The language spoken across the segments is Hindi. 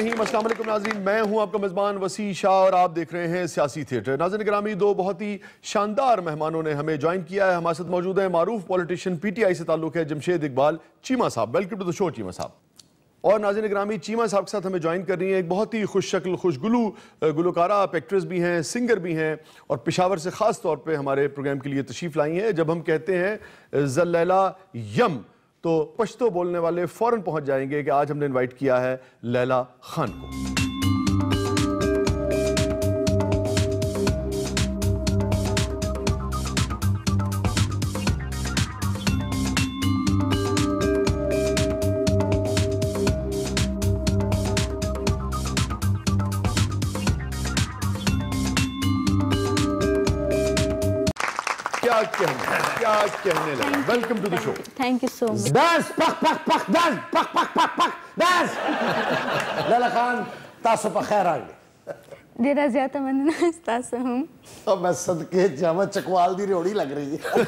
रहीम। अस्सलाम वालेकुम नाज़रीन, मैं हूं आपका मेज़बान वसी शाह और आप देख रहे हैं सियासी थिएटर। नाज़रीन गिरामी, दो बहुत ही शानदार मेहमानों ने हमें ज्वाइन किया है। हमारे साथ मौजूद है मारूफ पॉलिटिशियन, PTI से ताल्लुक है, जमशेद इकबाल चीमा साहब। Welcome to the show Cheema साहब। और नाज़रीन गिरामी, चीमा साहब के साथ हमें ज्वाइन कर रही हैं एक बहुत ही खुश शक्ल खुशगुलू गुलकारा, आप एक्ट्रेस भी हैं, सिंगर भी हैं और पेशावर से ख़ास तौर पर हमारे प्रोग्राम के लिए तशरीफ़ लाई हैं। जब हम कहते हैं लैला यम तो पश्तो बोलने वाले फौरन पहुंच जाएंगे कि आज हमने इनवाइट किया है लैला खान को। क्या कहने लगा। Welcome to the show. Thank you so much. Dance पक पक पक डांस पक पक पक पक डांस। लैला खान तासो पर खैर आ गई। डेरा ज़्यादा मन तासो हूँ। अब मैं सदके जावा चकवाल दी रोड़ी लग रही है।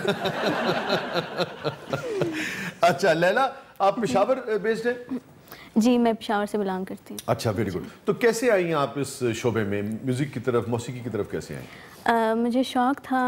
अच्छा लैला, आप पेशावर बेस्ड हैं? जी, मैं पेशावर से बिलोंग करती हूँ। अच्छा, वेरी गुड। तो कैसे आई आप इस शोबे में, म्यूजिक की तरफ, मौसीकी की तरफ कैसे आई? मुझे शौक़ था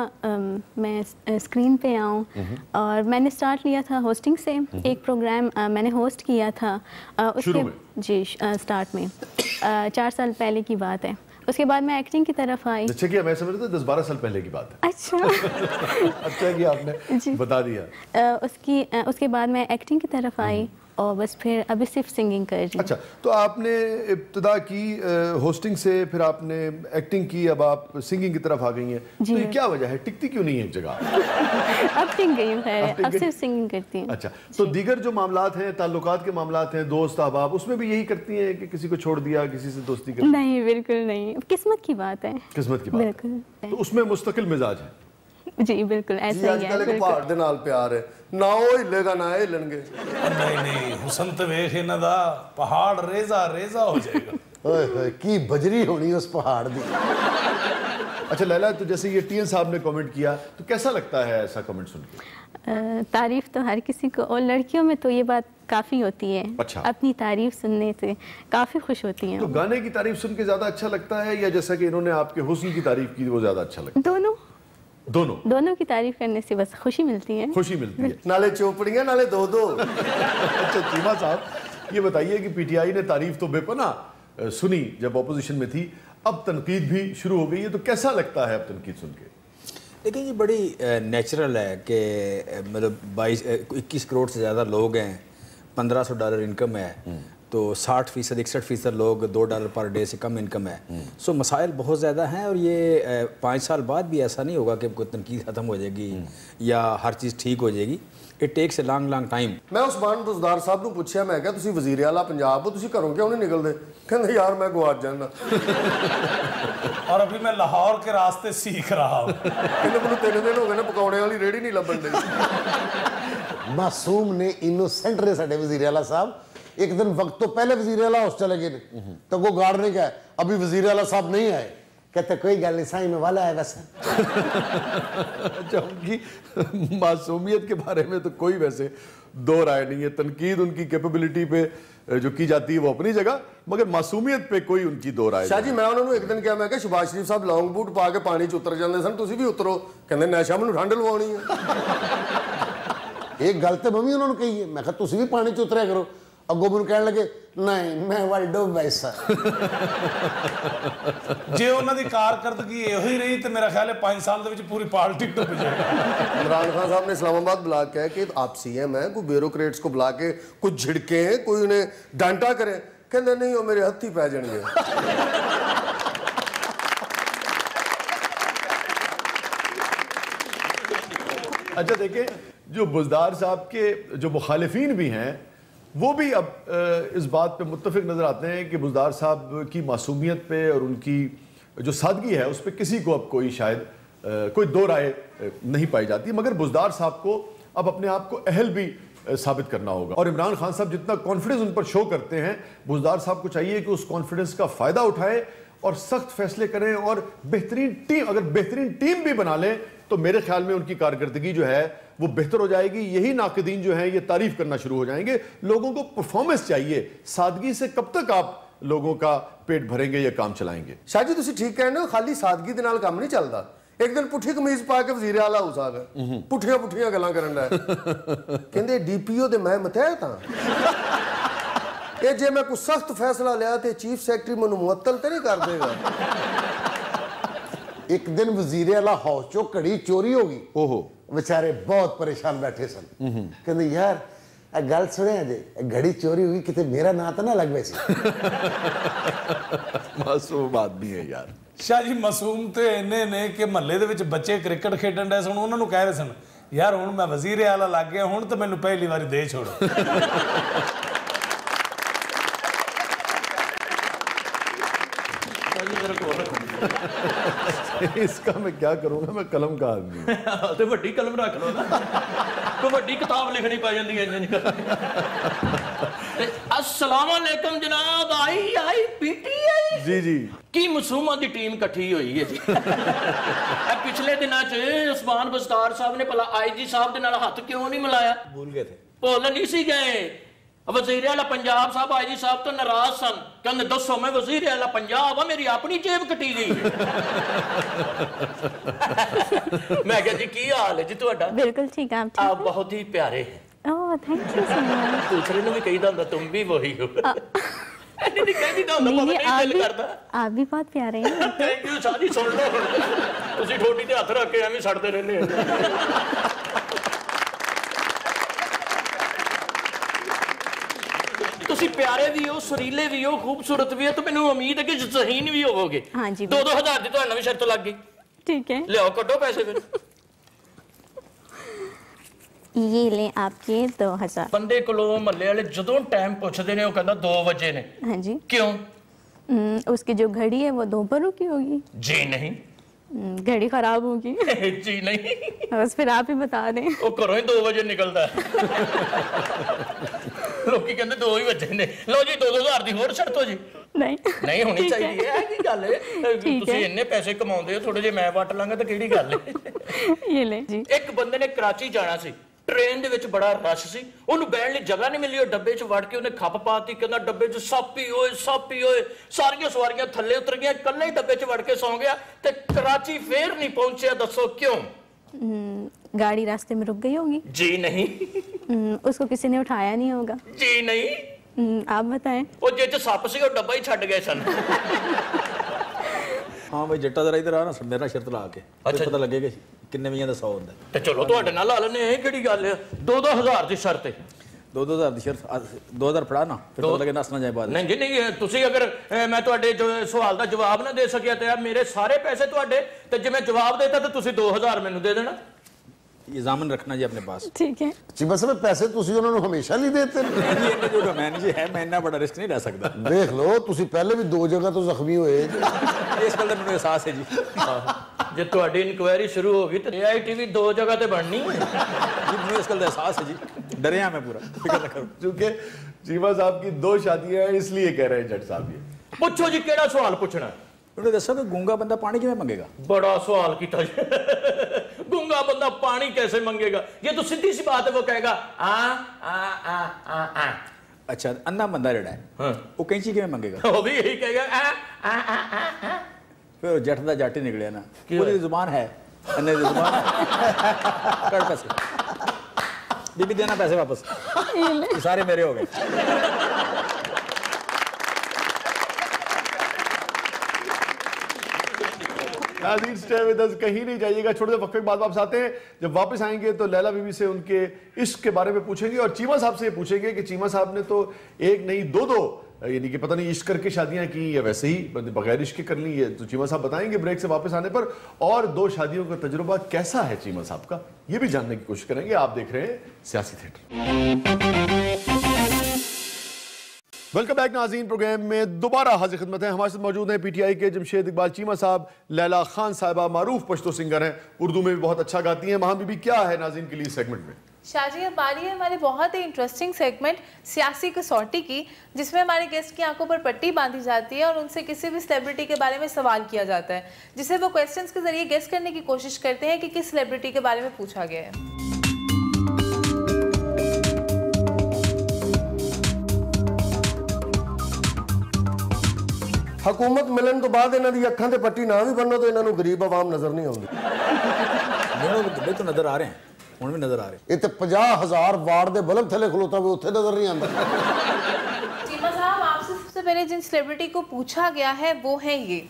मैं स्क्रीन पे आऊँ और मैंने स्टार्ट लिया था होस्टिंग से। एक प्रोग्राम मैंने होस्ट किया था उसके जी स्टार्ट में 4 साल पहले की बात है। उसके बाद मैं एक्टिंग की तरफ आई। अच्छा किया, मैं समझ रहा था 10-12 साल पहले की बात है। अच्छा अच्छा किया आपने बता दिया। उसके बाद मैं एक्टिंग की तरफ आई और बस फिर अभी सिर्फ सिंगिंग कर रही हूँ। अच्छा, तो आपने इब्तिदा की होस्टिंग से, फिर आपने एक्टिंग की, अब आप सिंगिंग की तरफ आ गई हैं। तो ये क्या वजह है, टिकती क्यों नहीं है एक जगह? अब टिक गई हूँ, अब सिर्फ सिंगिंग करती हूँ। अच्छा, तो दीगर जो मामलात हैं, ताल्लुकात के मामलात हैं, दोस्त अहबाब, उसमें भी यही करती हैं कि किसी को छोड़ दिया, किसी से दोस्ती कर? नहीं, बिल्कुल नहीं, किस्मत की बात है। किस्मत की बात बिल्कुल। तो उसमें मुस्तकिल मिजाज है। जी बिल्कुल ऐसा ही है। एक पहाड़ दे नाल प्यार है, ना वो हिलेगा ना हिलणगे। नहीं हुसन ते वेख इन्हां दा पहाड़ रेजा रेजा हो जाएगा। ओए होए की बजरी होनी उस पहाड़ दी। अच्छा लैला, तो जैसे ये TN साहब ने कमेंट किया, तो कैसा लगता है ऐसा कमेंट सुन के? तारीफ तो हर किसी को, और लड़कियों में तो ये बात काफ़ी होती है। अच्छा। अपनी तारीफ सुनने से काफ़ी खुश होती हैं। तो गाने की तारीफ सुन के ज़्यादा अच्छा लगता है या जैसा कि इन्होंने आपके हुस्न की तारीफ की वो ज़्यादा अच्छा लगता है? दोनों की तारीफ करने से बस खुशी मिलती है। खुशी मिलती है, नाले चौपड़ियां नाले दो। अच्छा चीमा साहब, ये बताइए कि PTI ने तारीफ तो बेपना सुनी जब ऑपोजिशन में थी, अब तनकीद भी शुरू हो गई है, तो कैसा लगता है अब तनकीद सुन के? लेकिन ये बड़ी नेचुरल है कि मतलब 21 करोड़ से ज़्यादा लोग हैं, $1500 इनकम है, तो 60%, 61% लोग $2 पर डे से कम इनकम है। सो मसाइल बहुत ज़्यादा हैं और ये 5 साल बाद भी ऐसा नहीं होगा कि कोई तनकीद ख़त्म हो जाएगी या हर चीज़ ठीक हो जाएगी। It takes a long time. मैं उस्मान बुज़दार साहब को पूछा, मैं क्या तुसी वज़ीर आला पंजाब हो, तुसी घरों क्यों नहीं निकलते? कहते यार मैं गुआच जाना और अभी मैं लाहौर के रास्ते सीख रहा हूँ। कहते मैंने 3 दिन हो गए ना, पकौड़े वाली रेड़ी नहीं लभन दी। मासूम ने इनोसेंट ने साडे वज़ीर आला साहब एक दिन वक्त तो पहले वज़ीर आला हाउस चले गए, तो वो गार्ड ने कहा अभी वज़ीर आला साहब नहीं आए। कहते कोई गल नहीं, साईं में वाला है वैसे। अच्छा, उनकी मासूमियत के बारे में तो कोई वैसे दो राय नहीं है। तनकीद उनकी कैपेबिलिटी पे जो की जाती है वो अपनी जगह, मगर मासूमियत पे कोई उनकी दो राय। शाह जी मैं उन्होंने एक दिन कहा, मैं क्या शहबाज शरीफ साहब लॉन्ग बूट पा के पानी च उतर जाते सन, तुसी भी उतरो। कहते नशा मैनू ठंड लवानी है। एक गल तो मैं भी उन्होंने कही है, मैं कहा तुसी भी पानी च उतरिया करो। अगों मैनू कहने लगे नहीं मैं वाइडो वैसा। जे उन्हां दी कारकर्दगी इहो ही रही तो मेरा ख्याल है 5 साल दे विच पूरी पार्टी डुब जाएगी। इमरान खान साहब ने इस्लामाबाद बुला के है कि आप CM हैं, कोई ब्यूरोक्रेट्स को बुला के कुछ झिड़के हैं, कोई उन्हें डांटा करे। कहते नहीं वो मेरे हत्थ ही पै जाएंगे। अच्छा देखें, जो बुज़दार साहब के जो मुखालिफिन भी हैं वो भी अब इस बात पे मुत्तफिक नज़र आते हैं कि बुज़दार साहब की मासूमियत पे और उनकी जो सादगी है उस पर किसी को अब कोई शायद कोई दो राय नहीं पाई जाती, मगर बुज़दार साहब को अब अपने आप को अहल भी साबित करना होगा। और इमरान खान साहब जितना कॉन्फिडेंस उन पर शो करते हैं, बुज़दार साहब को चाहिए कि उस कॉन्फिडेंस का फ़ायदा उठाएं और सख्त फैसले करें और बेहतरीन टीम, अगर बेहतरीन टीम भी बना लें तो मेरे ख्याल में उनकी कारकर्दगी जो है वो बेहतर हो जाएगी। यही नाक़दीन जो है ये तारीफ करना शुरू हो जाएंगे। लोगों को परफॉर्मेंस चाहिए, सादगी से कब तक आप लोगों का पेट भरेंगे या काम चलाएंगे। शाह जी तुसी ठीक कहने हो, खाली सादगी दे नाल काम नहीं चलता। एक दिन पुठी कमीज पा के वजीर आला हाउस आ गए, पुठियां गल्लां करन लगे, कहंदे डीपीओ ते मैं मतहत हां, ये जे मैं कोई सख्त फैसला लिया तो चीफ सेक्रेटरी मैनू मुअत्तल तो नहीं कर देगा। एक दिन वजीर आला हाउस चो घड़ी चोरी हो गई। ओहो, बेचारे बहुत परेशान बैठे सन। कहते यार गल सुने जे घड़ी चोरी हुई किते मेरा नाम तो ना लग वैसी। मासूम आदमी है यार। शाह जी मासूम तो इन्ने ने कि महल्ले दे विच बच्चे क्रिकेट खेडन डे सन, उन्होंने कह रहे सन यार हुण मैं वजीर आला लग गया, हुण तो मैनू पहली बारी दे छोड़ो। इसका मैं क्या करूंगा, मैं कलम का आदमी हूं। तो वड्डी कलम रख लो ना, कोई वड्डी किताब लिखनी पै जांदी है। अस्सलाम वालेकुम जनाब, आई पीटीआई जी जी की मसूमा दी टीम इकट्ठी हुई है जी। पिछले दिनों च उस्मान बस्तार साहब ने भला आईजी साहब दे नाल हाथ क्यों नहीं मिलाया? भूल गए थे, भुल नहीं सी गए। वजीर आला पंजाब साहब आईजी साहब तो नाराज सन, कहते दसो मैं वजीर आला पंजाब मेरी अपनी जेब कटी गई। मैं क्या जी की हाल है जी तुहाडा? बिल्कुल ठीक है, आप बहुत ही प्यारे हैं। Oh thank you so much. दूसरे ने भी कही था तुम भी वही हो। नहीं कहती था नहीं, नहीं दिल करता। आप भी बहुत प्यारे हैं। थैंक यू शादी सुन लो, तुसी ठोडी ते हथ रख के एवें सड़ते रहने हो। तुसी प्यारे भी हो, सुरीले भी हो, खूबसूरत भी हो, तो मैंने उम्मीद है कि ज़हीन भी होवोगे। हाँ जी। 2-2 हज़ार की तो नवी शर्त लग गई। ठीक है, लियाओ कटो पैसे फिर। ये ले आपके 2000। बंदे कोलों महल्ले वाले जदों टाइम पूछते ने, वो कहता 2 बजे ने। हाँ जी। क्यों? उसकी जो घड़ी है वो दोपहर की होगी। जी नहीं। घड़ी खराब होगी। जी नहीं। बस फिर आप ही बता दें। वो घरों ही 2 बजे निकलता है। लोकी कहते 2 ही बजे ने। लो जी 2-2 हज़ार की होर शर्त हो जी। नहीं होनी चाहिए है की गल है। तुसी इन्ने पैसे कमाउंदे हो, थोड़े जे मैं वट लांगा तो किहड़ी गल है। ये ले जी। एक बंदे ने कराची जाना सी, ट्रेन दे विच बड़ा रश सी, उन्हें बैठने लई जगह नहीं मिली, डब्बे च वड़ के उन्हें खप पाती, कहंदा डब्बे च सप ही होए। सारियां सवारियां थल्ले उतर गईयां, कल्ले ही डब्बे च वड़ के सौ गया ते कराची फिर नहीं पहुंचा। दसो क्यों? गाड़ी रास्ते में रुक गई होगी। जी नहीं। उसको किसी ने उठाया नहीं होगा। जी नहीं। आप बताएं। वो जे च सप सी, वो डब्बा ही छड्ड गए सन। हाँ भाई जट्टा जरा इधर आ ना, मेरा शर्त ला के पता लगेगा किन्ने बजे का 100 होंदा है। ते चलो तुहाडे नाल ला लैने, ये किहड़ी गल है? 2-2 हज़ार की शर्त है। 2-2 हज़ार की शर्त, 2000 फड़ा ना, फिर पता लगे नस ना जाए बाद। नहीं जी नहीं, तुसी अगर मैं तुहाडे जो सवाल का जवाब ना दे सकिया तो मेरे सारे पैसे तुहाडे, ते जे मैं जवाब देता तो तुसी 2000 मैनू दे देना। ये जामन रखना जी अपने पास। ठीक है जी बस में पैसे तुसी उन्होंने हमेशा नहीं देते। ये इन्ने जो डोमेन जी है, मैं इतना बड़ा रिस्क नहीं ले सकता। देख लो तुसी पहले भी 2 जगह तो जख्मी हुए। इस गल का मैनू एहसास है जी। जे तुहाडी इंक्वायरी शुरू होगी तो AITV 2 जगह ते बननी है जी, मैनू इस गल का एहसास है जी, डरिया मैं पूरा, फिक्र ना करो। चूंकि चीमा साहब की 2 शादियां हैं इसलिए कह रहे हैं जट साहब ये। पूछो जी केड़ा सवाल पूछना? उन्होंने दसा कि गूंगा बंदा पानी किवें मंगेगा? बड़ा सवाल किया। गूंगा बंदा पानी कैसे मंगेगा? ये तो सीधी सी बात है, वो कहेगा आ आ आ आ आ। अच्छा अन्ना बंदा जेड़ा है, हाँ। वो कैंची किवें मंगेगा? वो भी यही कहेगा आ आ आ आ आ। फिर जट दा जट ही निकलिया ना, पूरी जुबान है, अन्ने दी जुबान है। कट पैसे बीबी देना, पैसे वापस, ये सारे मेरे हो गए। नाज़रीन स्टे विद अस, कहीं नहीं जाइएगा, छोटे से वक्फे के बाद वापस आते हैं। जब वापस आएंगे तो लैला बीबी से उनके इश्क के बारे में पूछेंगे और चीमा साहब से ये पूछेंगे कि चीमा साहब ने तो एक नहीं 2-2 यानी कि पता नहीं इश्क करके शादियां की या वैसे ही बगैर इश्क कर ली है, तो चीमा साहब बताएंगे ब्रेक से वापस आने पर। और 2 शादियों का तजुर्बा कैसा है चीमा साहब का, ये भी जानने की कोशिश करेंगे। आप देख रहे हैं सियासी थिएटर। वेलकम बैक नाज़रीन, प्रोग्राम में दोबारा हाजिर खिदमत है। हमारे साथ मौजूद हैं PTI के जमशेद इकबाल चीमा साहब, लैला खान साहिबा मारूफ पश्तो सिंगर हैं, उर्दू में भी बहुत अच्छा गाती हैं। वहाँ बीबी क्या है नाज़रीन के लिए सेगमेंट में? शाहजी अब बारी है हमारे बहुत ही इंटरेस्टिंग सेगमेंट सियासी कसौटी की, जिसमें हमारे गेस्ट की आंखों पर पट्टी बांधी जाती है और उनसे किसी भी सेलिब्रिटी के बारे में सवाल किया जाता है, जिसे वो क्वेश्चंस के जरिए गेस करने की कोशिश करते हैं कि किस सेलिब्रिटी के बारे में पूछा गया है। हुकूमत मिलन तो बाद इन्हां दी अखां ते पट्टी ना भी बनो तो इन्हां नूं गरीब आवाम नजर नहीं आउंदी। ਮੈਨੂੰ तो नजर आ रहे हैं, ਹੁਣ भी नजर आ रहे हैं। ਇਹ ਤੇ 50,000 ਵਾਰਡ ਦੇ ਬਲਬ ਥੱਲੇ ਖਲੋਤਾ ਵੀ ਉੱਥੇ ਨਜ਼ਰ ਨਹੀਂ ਆਉਂਦਾ। चीमा साहब, आपसे सबसे पहले जिन सेलिब्रिटी को पूछा गया है वो है ये।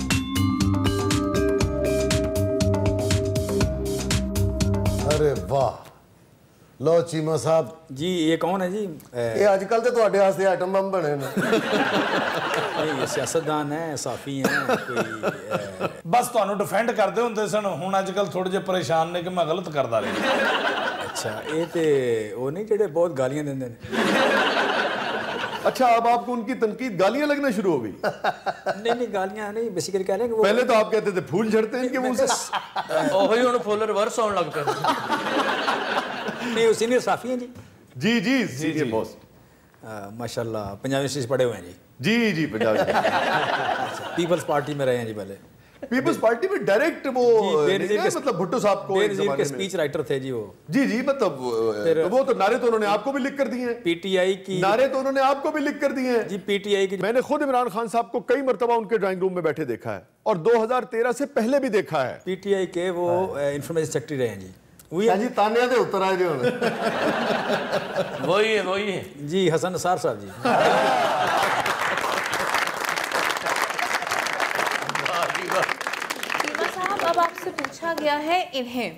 अरे वाह, लो चीमा साहब जी ये कौन है जी? ये आजकल तो तुहाडे वास्ते आइटम बम बने ने। नहीं, ये सियासतदान है, साफी हैं, कोई ਬਸ ਤੁਹਾਨੂੰ ਡਿਫੈਂਡ ਕਰਦੇ ਹੁੰਦੇ ਸਨ, ਹੁਣ ਅੱਜ ਕੱਲ ਥੋੜੇ ਜਿਹਾ ਪਰੇਸ਼ਾਨ ਨੇ ਕਿ ਮੈਂ ਗਲਤ ਕਰਦਾ ਰਿਹਾ। अच्छा ये तो वो नहीं जेडे बहुत गालियां देंदे ने। अच्छा, अब आपको उनकी तनकीद गालियां लगना शुरू हो गई? नहीं गालियां नहीं, बेसिकली कह रहे हैं कि वो पहले तो आप कहते थे फूल झड़ते हैं इनके मुंह से। ਉਹੀ ਹੁਣ ਫੁੱਲ ਰਿਵਰਸ ਆਉਣ ਲੱਗ ਪਏ। नहीं वो सीनियर साफी हैं जी। जी जी सीनियर बॉस। माशाल्लाह पंजाबी यूनिवर्सिटी पढ़े हुए हैं जी। जी जी पंजाब पीपल्स पार्टी में रहे हैं जी पहले। पीपल्स पार्टी में डायरेक्ट वो मतलब भुट्टो साहब को बेनजीर के स्पीच राइटर थे जी वो। जी जी मतलब वो तो नारे तो उन्होंने आपको भी लिख कर दिए हैं। पीटीआई की नारे तो उन्होंने आपको भी लिख कर दिए हैं जी। पीटीआई की मैंने खुद इमरान खान साहब को कई मरतबा उनके ड्राइंग रूम में बैठे देखा है और 2013 से पहले भी देखा है। पीटीआई के वो इंफॉर्मेशन सेक्रेटरी रहे हैं जी। जी तानिया दे उत्तर आए हुण। वही है जी हसन निसार साहब जी। चीमा साहब, अब आपसे पूछा गया है इन्हें।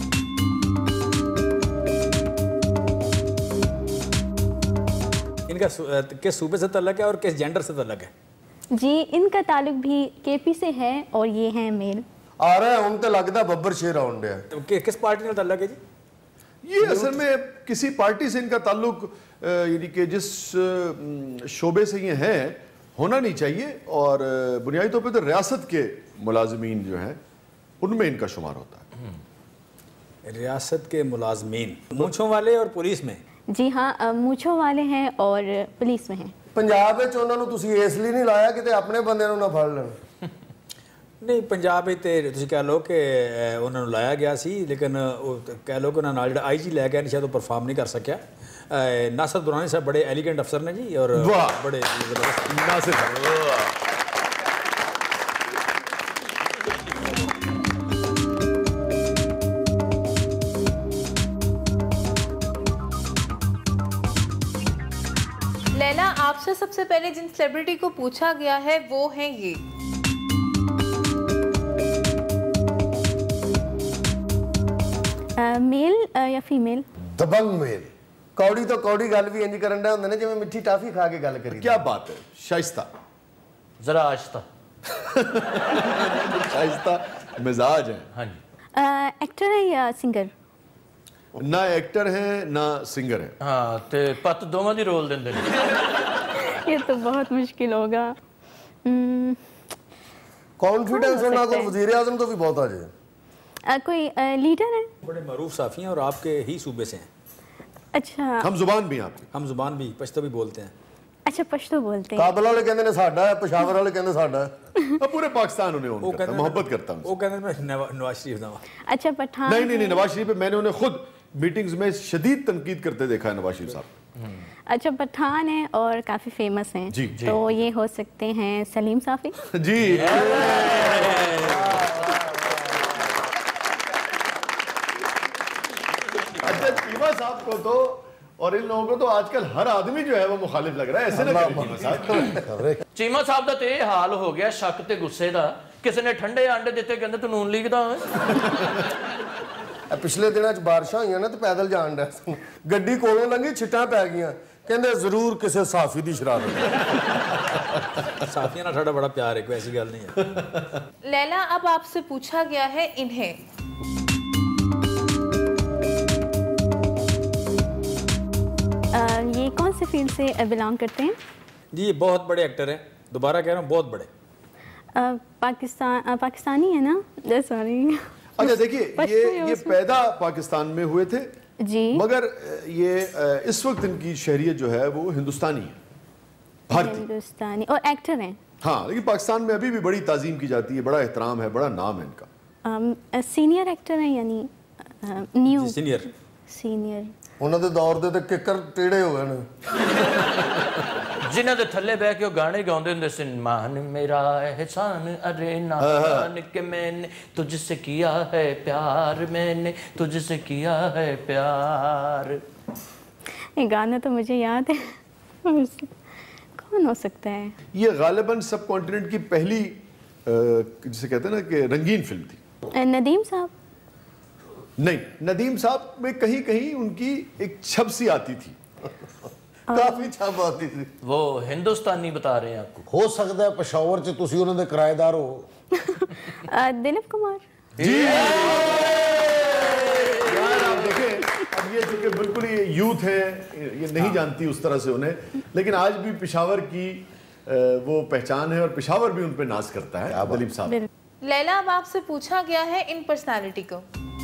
इनका किस सूबे से तल्लक है और किस जेंडर से तल्लक है? जी, इनका ताल्लुक भी केपी से है और ये हैं मेल। आ रहा है हुण ते लगदा बब्बर शेर आउण डया। तो किस पार्टी से तल्लक है जी? ये असल में किसी पार्टी से इनका ताल्लुक यानी कि जिस शोबे से ये हैं होना नहीं चाहिए और बुनियादी तौर पे तो रियासत के मुलाजमीन जो हैं उनमें इनका शुमार होता है। रियासत के मुलाजमीन मूंछों वाले और पुलिस में? जी हाँ, मूंछों वाले हैं और पुलिस में हैं। पंजाब विच उन्हां नूं तुसीं इस लई नहीं लाया कि अपने बंदे नूं ना फड़ लैण। नहीं पंजाब ते तुसीं कह लो कि उन्हां नूं लाया गया सी, लेकिन कह लो कि उन्हां नाल जिहड़ा आईजी लै गया शायद वो परफॉर्म नहीं कर सकिया। नासिर दुरानी साहब बड़े एलिगेंट अफसर ने जी और बड़े नासिर लैला, आपसे सबसे पहले जिन सेलिब्रिटी को पूछा गया है वो है ये। मेल या फीमेल? दबंग मेल। कौड़ी तो कौड़ी गल भी इंज करन डे हुंदे ने जिवें मिठी टाफी खा के गल करी। क्या बात है, शाइस्ता जरा आहिस्ता। शाइस्ता मिजाज है। हाँ जी। एक्टर है या सिंगर? ना एक्टर हैं ना सिंगर हैं। हाँ ते पत दोवां दी रोल देंदे ने। ये तो बहुत मुश्किल होगा। कॉन्फिडेंस होना को वजीर आजम तो भी बहुत आ जाए। कोई लीडर है? बड़े मरूफ साफी हैं और आपके ही सूबे से हैं। अच्छा, हम जुबान भी हैं आपकी। हम जुबान भी पश्तो भी बोलते हैं। अच्छा पश्तो बोलते हैं। काबल वाले कहंदे ने साडा है, पेशावर वाले कहंदे साडा है। अब पूरे पाकिस्तान उन्हें ओन करता है, मोहब्बत करता हूं। वो कहते मैं नवाज शरीफ दा। अच्छा पठान? नहीं नवाज शरीफ पे मैंने उन्हें खुद मीटिंग्स में शदीद तनकीद करते देखा है नवाज शरीफ साहब। अच्छा पठान है और काफी फेमस हैं। जी, तो ये हो सकते हैं सलीम साफी। जी अच्छा, चीमा साहब को तो और इन लोगों को तो आजकल हर आदमी जो है वो मुखालिफ लग रहा है। ऐसे ना करें चीमा साहब। चीमा साहब दा ते हाल हो गया शक ते गुस्से दा, किसी ने ठंडे अंडे दिते कहंदे तू नून लीग दा है। पिछले दिनों च बारिशां होईयां ना ते पैदल जान डे सन, गड्डी कोलों लंघी छिट्टां पै गईयां, कहंदे जरूर किसी साफी दी शरारत है। साफियां ना साडा बड़ा प्यार है, कोई ऐसी गल नहीं है। लैला, अब आपसे पूछा गया है इन्हें। ये कौन से फील्ड से बिलोंग करते हैं? जी ये बहुत बड़े एक्टर हैं, दोबारा कह रहा हूँ बहुत बड़े। पाकिस्तानी है ना? सॉरी। अच्छा देखिए, ये पैदा पाकिस्तान में हुए थे जी, मगर ये इस वक्त इनकी शहरियत जो है वो हिंदुस्तानी है, भारतीय हिंदुस्तानी, और एक्टर हैं। हाँ, लेकिन पाकिस्तान में अभी भी बड़ी ताजीम की जाती है, बड़ा एहतराम है, बड़ा नाम है इनका। सीनियर एक्टर हैं यानी न्यू? सीनियर। सीनियर ਉਹਨਾਂ ਦੇ ਦੌਰ ਦੇ ਤੇ ਕਿੱਕਰ ਟੇੜੇ ਹੋ ਗਏ ਨੇ जिन्हों के थले बह के गाने गाते होंगे सन मान मेरा एहसान अरे नान के मैंने तुझसे किया है प्यार मैंने तुझसे किया है प्यार। ये गाना तो मुझे याद है कौन हो सकता है? ये गालिबन सब कॉन्टिनेंट की पहली जिसे कहते हैं ना कि रंगीन फिल्म थी। नदीम साहब? नहीं, नदीम साहब में कहीं कहीं उनकी एक छब सी आती थी, काफी छाप आती थी। वो हिंदुस्तानी बता रहे हैं आपको। हो सकता है पेशावर च तुसी उन्हां दे किराएदार हो। दिलीप कुमार जी। यार आप देखें, अब ये चूंकि बिल्कुल ये यूथ है, ये नहीं जानती उस तरह से उन्हें, लेकिन आज भी पेशावर की वो पहचान है और पेशावर भी उन पे नाज करता है दिलीप साहब। लैला, अब आपसे पूछा गया है इन पर्सनालिटी को।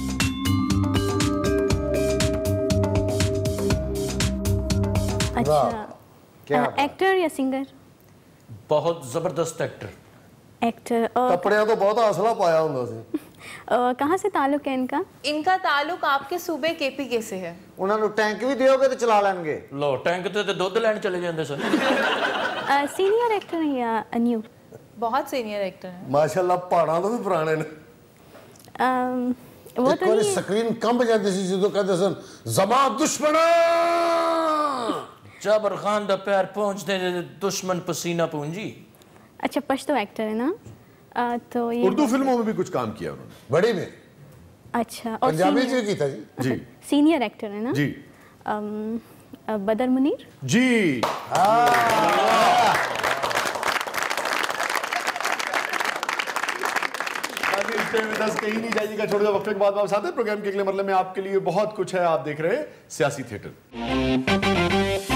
अच्छा, एक्टर या सिंगर? बहुत जबरदस्त एक्टर। एक्टर। कपड़ियां तो बहुत हौसला पाया होंगे सी। कहाँ से ताल्लुक है इनका? इनका ताल्लुक आपके सूबे केपीके से है। उन्होंने टैंक भी दियोगे तो चला लेंगे। लो टैंक ते दुध लैन चले जाते सर। सीनियर एक्टर है या न्यू? बहुत सीनियर एक्टर है माशाल्लाह, पहाड़ों तो भी पुराने ने। वो तो नहीं। स्क्रीन कंब जाती सी जो कहते सन जमा दुश्मना। जाबर खान दा पैर पहुंचते दुश्मन पसीना पूंजी। अच्छा, पश्तो एक्टर है ना? तो ये उर्दू फिल्मों में भी कुछ काम किया उन्होंने, बड़ी में। अच्छा, और पंजाबी में की था जी। जी। सीनियर एक्टर है ना? जी। बदर मुनीर जी। कहीं नहीं जाइएगा, छोड़ दो, वक्त के बाद वापस आते हैं प्रोग्राम के अगले मरले में। आपके लिए बहुत कुछ है, आप देख रहे हैं सियासी थिएटर।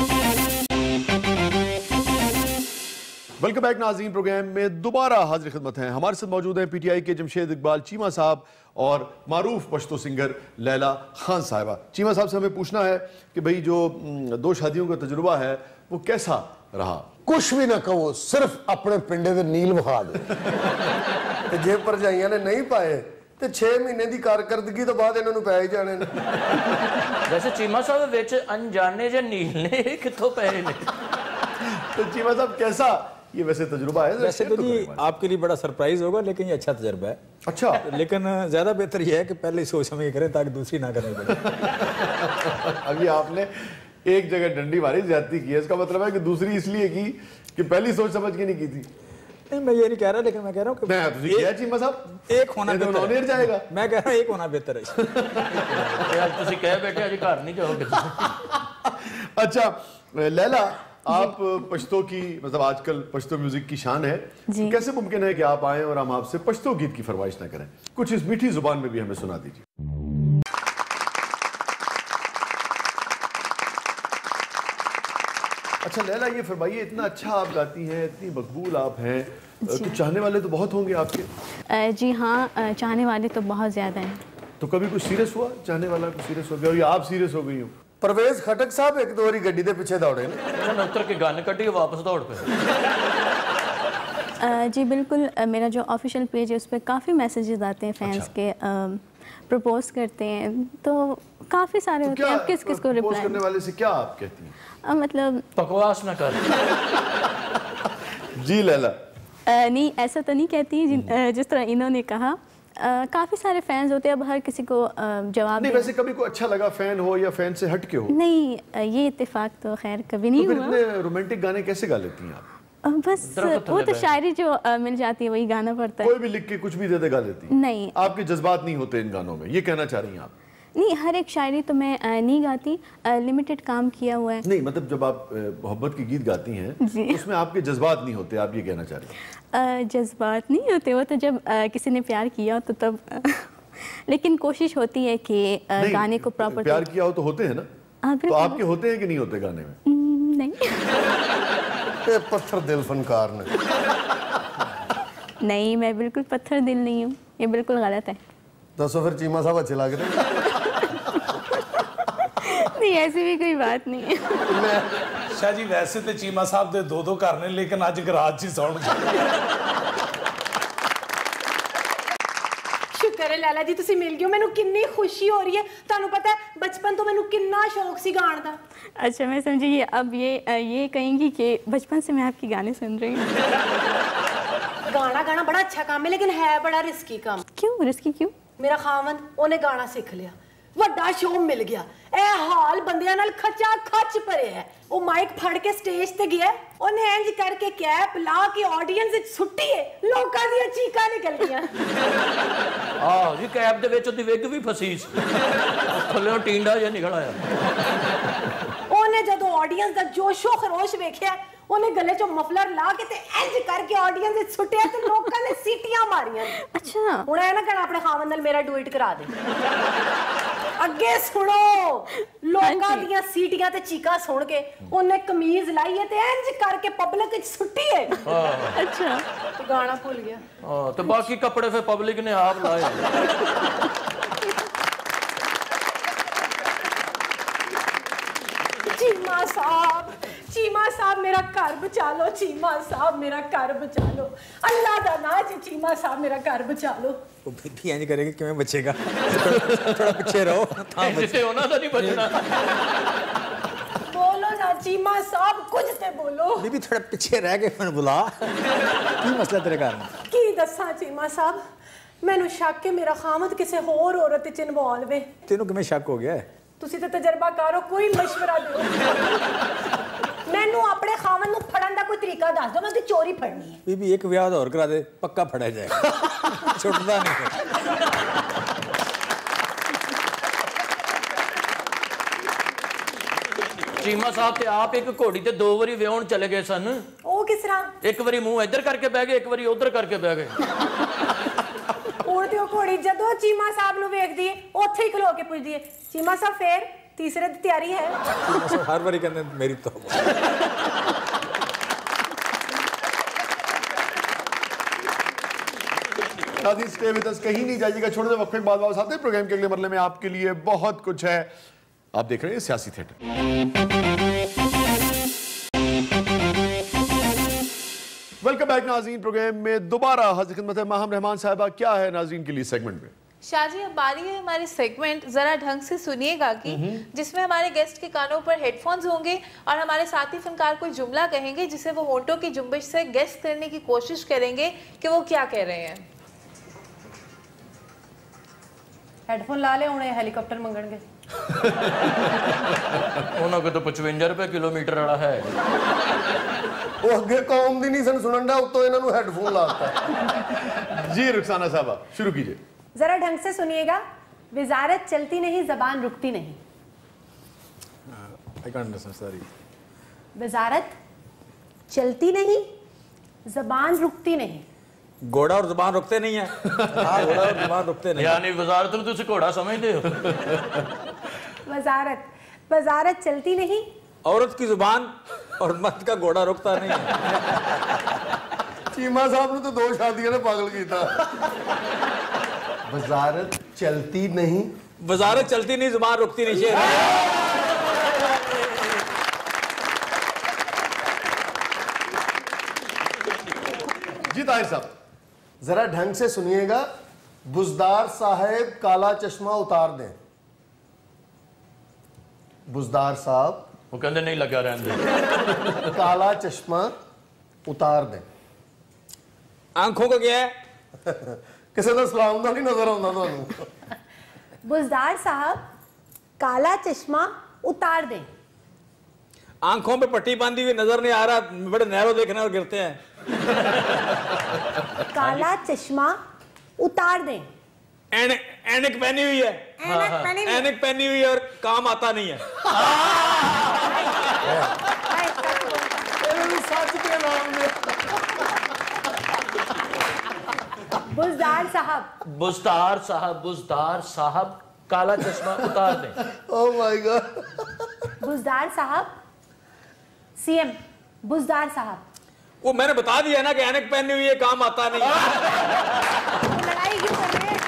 वेलकम बैक नाज़रीन, प्रोग्राम में दोबारा हाजिर खिदमत हैं। हमारे साथ मौजूद हैं पीटीआई के जमशेद इकबाल चीमा साहब और मारूफ पश्तो सिंगर लैला खान साहिबा। चीमा साहब से हमें पूछना है कि भाई जो 2 शादियों का तजुर्बा है वो कैसा रहा? कुछ भी ना कहो, सिर्फ अपने पिंडे दे नील विखा दे। जे भरजाइयां ने नहीं पाए तो 6 महीने की कारकर्दगी तो बाद इन्होंने पै ही जाने। वैसे चीमा साहब विच अनजाने जे नील ने कित्थों पै ने? तो चीमा साहब कैसा ये वैसे तजुर्बा है? वैसे तो जी आपके लिए बड़ा सरप्राइज होगा, लेकिन ये अच्छा तजर्बा है। अच्छा, लेकिन ज़्यादा बेहतर ये है कि पहले सोच समझ के करें ताकि दूसरी ना करनी पड़े। अभी आपने एक जगह डंडी मारी, ज्यादती की है, इसका मतलब है कि दूसरी इसलिए की कि पहली सोच समझ के नहीं की थी। नहीं, मैं ये नहीं कह रहा, लेकिन मैं कह रहा हूँ कि चीमा साहब एक होना बेहतर है। जाएगा। मैं कह रहा हूँ एक होना बेहतर है। आज तुसी कह बैठे आज घर नहीं जाओगे। अच्छा लैला, आप पश्तो की मतलब आजकल पश्तो म्यूजिक की शान है, तो कैसे मुमकिन है कि आप आए और हम आपसे पश्तो गीत की फरमाइश ना करें? कुछ इस मीठी जुबान में भी हमें सुना दीजिए। अच्छा लैला, ये फरमाइए, इतना अच्छा आप गाती हैं, इतनी मकबूल आप हैं, तो चाहने वाले तो बहुत होंगे आपके? जी हाँ, चाहने वाले तो बहुत ज़्यादा हैं। तो कभी कुछ सीरियस हुआ, चाहने वाला कुछ सीरियस हो गया या आप सीरियस हो गई हो? परवेज खटक साहब एक 2 बारी गड्डी के पीछे दौड़े ने, उतर के गन कटी वापस दौड़ पे। जी बिल्कुल, मेरा जो ऑफिशियल पेज है उस पर काफ़ी मैसेजेस आते हैं फैंस के, प्रपोज करते हैं, तो काफ़ी सारे होते हैं। आप किस किस को रिप्लाई करने वाले से क्या आप कहती हैं? मतलब बकवास ना कर। जी लैला। नहीं, ऐसा तो नहीं कहती जिस तरह इन्होंने कहा। काफ़ी सारे फैंस होते हैं, अब हर किसी को जवाब नहीं। वैसे कभी को अच्छा लगा फैन हो या फैन से हट के हो? नहीं, ये इत्तेफाक तो खैर कभी नहीं हुआ। इतने रोमांटिक गाने कैसे गा लेती हैं आप? बस वो तो शायरी जो मिल जाती है वही गाना पड़ता है। कोई भी लिख के कुछ भी दे दे गा लेती हैं? नहीं। आपके जज्बात नहीं होते इन गानों में, ये कहना चाह रही हैं आप? नहीं, हर एक शायरी तो मैं नहीं गाती, लिमिटेड काम किया हुआ है। नहीं मतलब जब आप मोहब्बत के गीत गाती हैं तो उसमें आपके जज्बात नहीं होते, आप ये कहना चाह रही हैं? जज्बात नहीं होते, वो तो जब किसी ने प्यार किया तो तब लेकिन कोशिश होती है कि गाने को प्रॉपर प्यार किया हो तो होते हैं ना? तो आपके होते हैं कि नहीं होते गाने में? नहीं। ये पत्थर दिल फनकार ने। नहीं, मैं बिल्कुल पत्थर दिल नहीं हूँ, ये बिल्कुल गलत है। दसो फिर चीमा साहब अच्छे लग रहे? नहीं, ऐसी भी कोई बात नहीं है। शाह जी वैसे तो चीमा साहब दे 2 घर ने, लेकिन अज गराज च सौण। ਸ਼ੁਕਰ ਹੈ ਲਾਲਾ ਜੀ ਤੁਸੀਂ ਮਿਲ ਗਏ ਹੋ ਮੈਨੂੰ ਕਿੰਨੀ ਖੁਸ਼ੀ ਹੋ ਰਹੀ है ਤੁਹਾਨੂੰ ਪਤਾ है बचपन तो मैंने कितना शौक सी गाने का अच्छा मैं समझी अब ये कहेंगी कि बचपन से मैं आपके गाने सुन रही हूँ। गाना गाना बड़ा अच्छा काम है लेकिन है बड़ा रिस्की काम। क्यों रिस्की क्यों? मेरा खावंद उन्हें गाना सीख लिया ਵੱਡਾ ਸ਼ੋਅ ਮਿਲ ਗਿਆ ਇਹ ਹਾਲ ਬੰਦਿਆਂ ਨਾਲ ਖੱਚਾ ਖੱਚ ਭਰਿਆ ਹੈ ਉਹ ਮਾਈਕ ਫੜ ਕੇ ਸਟੇਜ ਤੇ ਗਿਆ ਉਹਨੇ ਇੰਜ ਕਰਕੇ ਕੈਪ ਲਾ ਕੇ ਆਡੀਅנס ਵਿੱਚ ਸੁੱਟੀ ਹੈ ਲੋਕਾਂ ਦੀਆਂ ਚੀਕਾਂ ਨਿਕਲ ਗਈਆਂ ਆਹ ਜੀ ਕੈਪ ਦੇ ਵਿੱਚ ਉਹਦੀ ਵਿਗ ਵੀ ਫਸੀ ਸੀ ਥੱਲੇੋਂ ਟੀਂਡਾ ਜਿਹਾ ਨਿਕਲ ਆਇਆ ਉਹਨੇ ਜਦੋਂ ਆਡੀਅנס ਦਾ ਜੋਸ਼ੋ ਖਰੋਸ਼ ਵੇਖਿਆ ਉਹਨੇ ਗਲੇ ਚੋਂ ਮਫਲਰ ਲਾ ਕੇ ਤੇ ਇੰਜ ਕਰਕੇ ਆਡੀਅנס ਵਿੱਚ ਸੁੱਟਿਆ ਤੇ ਲੋਕਾਂ ਨੇ ਸੀਟੀਆਂ ਮਾਰੀਆਂ ਅੱਛਾ ਹੁਣ ਇਹ ਨਾ ਕਹਿਣਾ ਆਪਣੇ ਖਾਵੰਦ ਨਾਲ ਮੇਰਾ ਡੁਇਟ ਕਰਾ ਦੇ ਅੱਗੇ ਸੁਣੋ ਲੋਕਾਂ ਦੀਆਂ ਸੀਟੀਆਂ ਤੇ ਚੀਕਾਂ ਸੁਣ ਕੇ ਉਹਨੇ ਕਮੀਜ਼ ਲਾਈ ਤੇ ਇੰਜ ਕਰਕੇ ਪਬਲਿਕ ਵਿੱਚ ਸੁੱਟੀ ਹੈ ਅੱਛਾ ਤੇ ਗਾਣਾ ਭੁੱਲ ਗਿਆ ਹਾਂ ਤੇ ਬਾਕੀ ਕੱਪੜੇ ਫਿਰ ਪਬਲਿਕ ਨੇ ਆਪ ਲਾਏ चीमा साहब मेरा घर बचा लो चीमा साहब मेरा घर बचा लो अल्लाह दा नाम जी चीमा साहब मेरा घर बचा लो वो भी इंज करेंगे कि मैं बचेगा थोड़ा पीछे रहो जिसे होना था नहीं बचना बोलो ना चीमा साहब कुछ ते बोलो बीबी थोड़ा पीछे रह के मैंने बुला की मसला तेरे घर में की दसा चीमा साहब मैनू शक है मेरा खामद किसी होर औरत च इन्वॉल्व है तेनू किवें शक हो गया है ਤੁਸੀਂ ਤੇ ਤਜਰਬਾਕਾਰ ਹੋ ਕੋਈ ਮਸ਼ਵਰਾ ਦਿਓ ਮੈਨੂੰ ਆਪਣੇ ਖਾਵਨ ਨੂੰ ਫੜਨ ਦਾ ਕੋਈ ਤਰੀਕਾ ਦੱਸ ਦਿਓ ਮੈਂ ਉਹਦੀ ਚੋਰੀ ਫੜਨੀ ਹੈ ਬੀਬੀ ਇੱਕ ਵਿਆਹ ਹੋਰ ਕਰਾ ਦੇ ਪੱਕਾ ਫੜਿਆ ਜਾਏਗਾ ਛੁੱਟਦਾ ਨਹੀਂ ਚੀਮਾ ਸਾਹਿਬ ਤੇ ਆਪ ਇੱਕ ਘੋੜੀ ਤੇ 2 ਵਾਰੀ ਵਿਆਹਣ ਚਲੇ ਗਏ ਸਨ ਉਹ ਕਿਸ ਤਰ੍ਹਾਂ ਇੱਕ ਵਾਰੀ ਮੂੰਹ ਇੱਧਰ ਕਰਕੇ ਬਹਿ ਗਏ ਇੱਕ ਵਾਰੀ ਉੱਧਰ ਕਰਕੇ ਬਹਿ ਗਏ ਹੁਣ ਤੇ ਉਹ ਘੋੜੀ ਜਦੋਂ ਚੀਮਾ ਸਾਹਿਬ ਨੂੰ ਵੇਖਦੀ ਹੈ ਉੱਥੇ ਹੀ ਖਲੋ ਕੇ ਪੁੱਛਦੀ ਹੈ ਚੀਮਾ ਸਾਹਿਬ ਫੇਰ ਤੀਸਰੇ ਦੀ ਤਿਆਰੀ ਹੈ ਹਰ ਵਾਰੀ ਕਹਿੰਦੇ ਮੇਰੀ ਤੌਬਾ नाज़रीन स्टे विद अस कहीं नहीं जाइएगा छोटे से वक्फे के बाद वापस आते हैं प्रोग्राम के अगले मरले में आपके लिए बहुत कुछ है आप देख रहे हैं सियासी थिएटर वेलकम बैक नाज़रीन प्रोग्राम में दोबारा हाजिर खिदमत है माहम रहमान साहिबा क्या है नाज़रीन के लिए सेगमेंट में शाहजी अब बारी है हमारी सेगमेंट जरा ढंग से सुनिएगा कि जिसमें हमारे गेस्ट के कानों पर हेडफोन्स होंगे और हमारे साथी फनकार कोई जुमला कहेंगे जिसे वो होंठों की जुम्बिश से गेस करने की कोशिश करेंगे कि वो क्या कह रहे हैं हेडफोन ला ले उन्हें हेलीकॉप्टर मंगणगे ਉਹਨਾਂ ਕੋ ਤਾਂ 55 ਰੁਪਏ ਕਿਲੋਮੀਟਰ ਵਾਲਾ ਹੈ ਉਹ ਅੱਗੇ ਕੌਮ ਦੀ ਨਹੀਂ ਸਨ ਸੁਣਨ ਦਾ ਉੱਤੋਂ ਇਹਨਾਂ ਨੂੰ ਹੈਡਫੋਨ ਲਾਤਾ जी रुखसाना साहबा शुरू कीजिए जरा ढंग से सुनिएगा वजारत चलती नहीं जबान रुकती नहीं आई कांट अंडरस्टैंड सॉरी वजारत चलती नहीं जबान रुकती नहीं घोड़ा और जुबान रुकते नहीं है हाँ घोड़ा और जुबान रुकते नहीं ਯਾਨੀ ਵਜ਼ਾਰਤ ਨੂੰ ਤੁਸੀਂ ਘੋੜਾ ਸਮਝਦੇ ਹੋ वजारत वजारत चलती नहीं औरत की जुबान और मर्द का घोड़ा रुकता नहीं है ਚੀਮਾ ਸਾਹਿਬ ਨੂੰ ਤਾਂ 2 ਸ਼ਾਦੀਆਂ ਨੇ ਪਾਗਲ ਕੀਤਾ ਵਜ਼ਾਰਤ ਚਲਤੀ ਨਹੀਂ वजारत चलती नहीं जुबान रुकती नहीं शेर जी ताहिर साहब जरा ढंग से सुनिएगा बुजदार साहब काला चश्मा उतार दें बुजदार साहब ਉਹ ਕਹਿੰਦੇ ਨਹੀਂ ਲੱਗਾ ਰਹਿਣ ਦੇ काला चश्मा उतार दें आंखों का क्या है ਕਿਸੇ ਦਾ ਸਲਾਮ ਦਾ ਨਹੀਂ ਨਜ਼ਰ ਆਉਂਦਾ ਤੁਹਾਨੂੰ बुजदार साहब काला चश्मा उतार दें आंखों पे पट्टी बांधी हुई नजर नहीं आ रहा बड़े नैरो देखने और गिरते हैं काला चश्मा उतार दें एनक पहनी हुई है एनक पहनी हुई है और काम आता नहीं है बुजदार साहब बुजदार साहब काला चश्मा उतार दें ओह माय गॉड बुजदार साहब सीएम बुजदार साहब वो मैंने बता दिया ना कि एनक पहनी हुई है काम आता नहीं है लड़ाई क्यों कर रहे हैं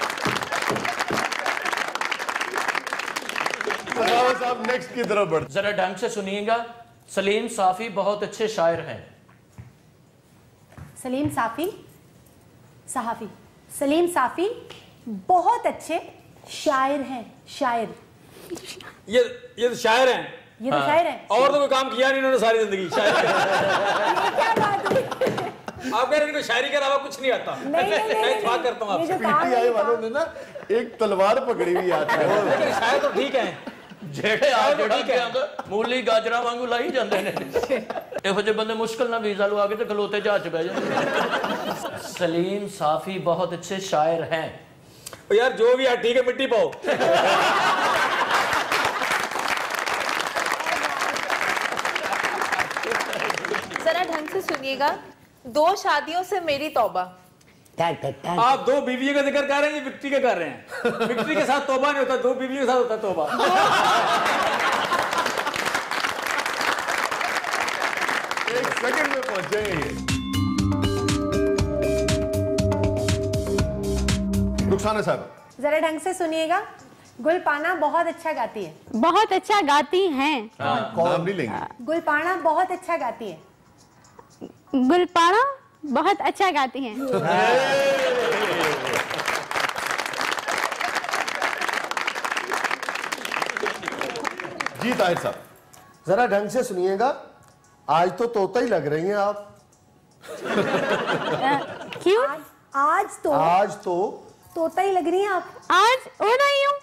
साहब नेक्स्ट की तरफ बढ़ते जरा ढंग से सुनिएगा सलीम साफी बहुत अच्छे शायर हैं सलीम साफी सहाफी सलीम साफी बहुत अच्छे शायर हैं। शायर, ये तो शायर हैं। ये तो शायर हैं। और तो कोई काम किया नहीं इन्होंने सारी जिंदगी। शायर ये क्या बात हुई? आप कह रहे हैं इनको शायरी के अलावा कुछ नहीं आता। मैं इत्तेफाक करता हूँ आपसे। पीटीआई वालों ने ना एक तलवार पकड़ी हुई आता है। लेकिन शायर तो ठीक है ਜਿਹੜੇ ਆ ਜਿਹੜਾ ਕਿ ਆਂਦਾ ਮੂਲੀ ਗਾਜਰਾਂ ਵਾਂਗੂ ਲਾਈ ਜਾਂਦੇ ਨੇ ਇਹੋ ਜਿਹੇ ਬੰਦੇ ਮੁਸ਼ਕਲ ਨਾਲ ਵੀਜ਼ਾ ਲਵਾ ਕੇ ਤੇ ਖਲੋਤੇ ਜਹਾਜ਼ 'ਚ ਬਹਿ ਜਾਂਦੇ। सलीम साफी बहुत अच्छे शायर हैं। यार जो भी है ठीक है, मिट्टी पाओ। जरा ढंग से सुनिएगा। 2 शादियों से मेरी तौबा। आप 2 बीवियों का जिक्र कर रहे हैं, ये विक्ट्री का कर रहे हैं। विक्ट्री के साथ तौबा नहीं होता, 2 बीवियों के साथ होता तौबा। एक सेकंड में पहुंचेंगे। रुखसाना साहब जरा ढंग से सुनिएगा। गुलपाना बहुत अच्छा गाती है। बहुत अच्छा गाती हैं। नाम नहीं लेंगे। गुलपाना बहुत अच्छा गाती है। गुलपाना बहुत अच्छा गाती हैं। जी ताहिर साहब जरा ढंग से सुनिएगा। आज तो तोता ही लग रही हैं आप। क्यों? आज तो तोता ही लग रही हैं आप। आज हो रही हूँ।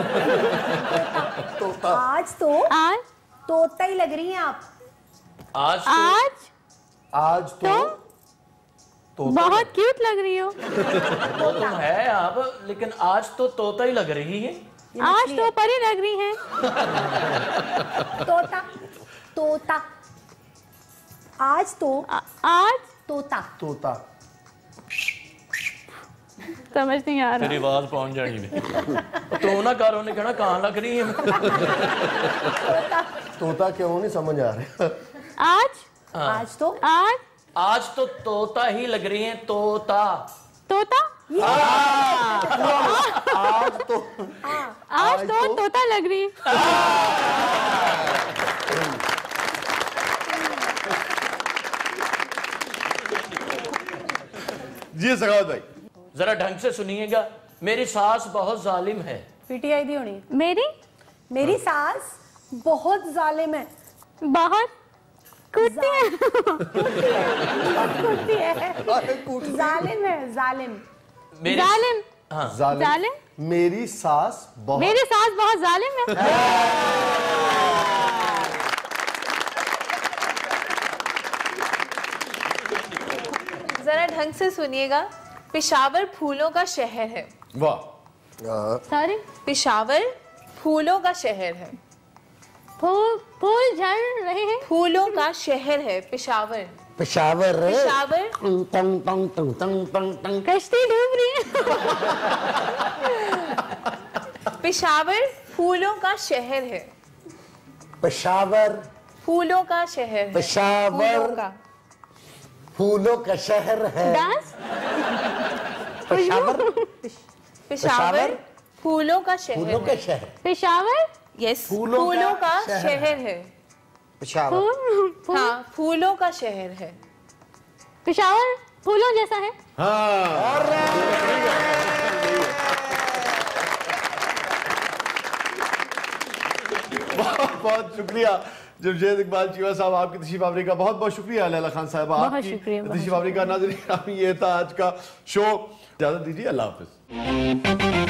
तोता। आज तोता ही लग रही हैं आप। आज तो बहुत क्यूट लग रही हो। वो तो है आप, लेकिन आज तो तोता ही लग रही है। आज तो परी लग रही हैं। तोता आज तोता समझ नहीं आ रहा। तेरी आवाज पहुंच जानी है। तो ना कर, उन्हें कहना कहाँ लग रही है। तोता क्यों नहीं समझ आ रहा। आज तो तोता ही लग रही है। तोता आज तो तोता लग रही है। जी सखावत भाई जरा ढंग से सुनिएगा। मेरी सास बहुत जालिम है। पीटीआई दी होनी। मेरी सास बहुत जालिम है। बहुत कुत्ती है। जालिम है। जालिम मेरी सास बहुत जालिम है। जरा ढंग से सुनिएगा। पेशावर फूलों का शहर है। वाह। सॉरी। पेशावर फूलों का शहर है। फूल झड़ रहे हैं। फूलों का शहर है पेशावर। कश्ती डूब रही है। पेशावर फूलों का शहर है। पेशावर फूलों का शहर है। पेशावर फूलों का शहर है। डांस। पेशावर फूलों का शहर है। पेशावर यस, फूलों का शहर है। पेशावर हाँ, फूलों का शहर है। पेशावर फूलों जैसा है। बहुत बहुत शुक्रिया जमशेद इकबाल चीवा साहब, आपकी तशरीफ आवरी का बहुत बहुत शुक्रिया। लैला खान साहब आपकी तशरीफ आवरी का। नाज़रीन, ये था आज का शो। इजाज़त दीजिए, अल्लाह हाफ़िज़।